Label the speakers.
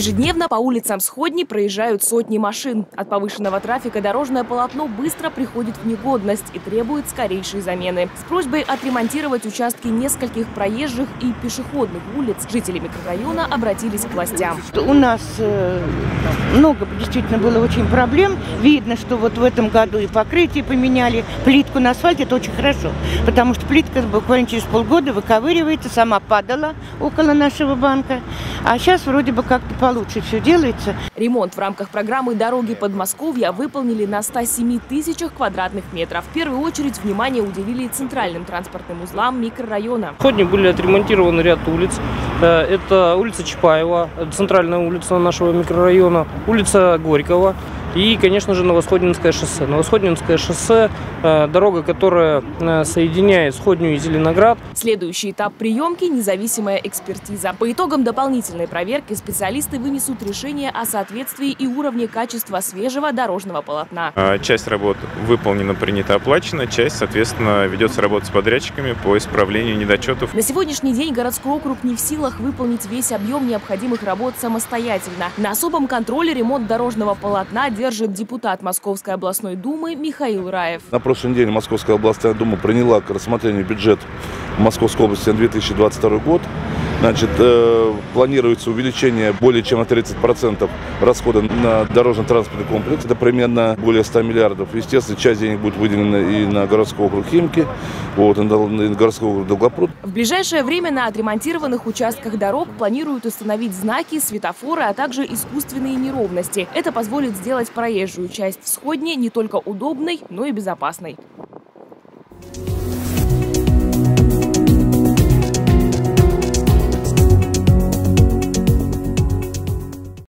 Speaker 1: Ежедневно по улицам Сходни проезжают сотни машин. От повышенного трафика дорожное полотно быстро приходит в негодность и требует скорейшей замены. С просьбой отремонтировать участки нескольких проезжих и пешеходных улиц жители микрорайона обратились к властям.
Speaker 2: У нас много действительно было очень проблем. Видно, что вот в этом году и покрытие поменяли, плитку на асфальте, это очень хорошо. Потому что плитка буквально через полгода выковыривается, сама падала около нашего банка. А сейчас вроде бы как-то получше все делается.
Speaker 1: Ремонт в рамках программы «Дороги Подмосковья» выполнили на 107 тысячах квадратных метров. В первую очередь внимание уделили центральным транспортным узлам микрорайона.
Speaker 3: В Сходни были отремонтированы ряд улиц. Это улица Чапаева, центральная улица нашего микрорайона, улица Горького и, конечно же, Новосходнинское шоссе. Новосходнинское шоссе – дорога, которая соединяет Сходню и Зеленоград.
Speaker 1: Следующий этап приемки – независимая экспертиза. По итогам дополнительной проверки специалисты вынесут решение о соответствии и уровне качества свежего дорожного полотна.
Speaker 4: Часть работ выполнена, принята, оплачена, часть, соответственно, ведется работа с подрядчиками по исправлению недочетов.
Speaker 1: На сегодняшний день городской округ не в силах выполнить весь объем необходимых работ самостоятельно. На особом контроле ремонт дорожного полотна держит депутат Московской областной думы Михаил Раев.
Speaker 5: На прошлой неделе Московская областная дума приняла к рассмотрению бюджет Московской области на 2022 год. Значит, планируется увеличение более чем на 30% расхода на дорожно-транспортный комплекс. Это примерно более 100 миллиардов. Естественно, часть денег будет выделена и на городской округ Химки, и на городской округ Долгопруд.
Speaker 1: В ближайшее время на отремонтированных участках дорог планируют установить знаки, светофоры, а также искусственные неровности. Это позволит сделать проезжую часть в Сходне не только удобной, но и безопасной.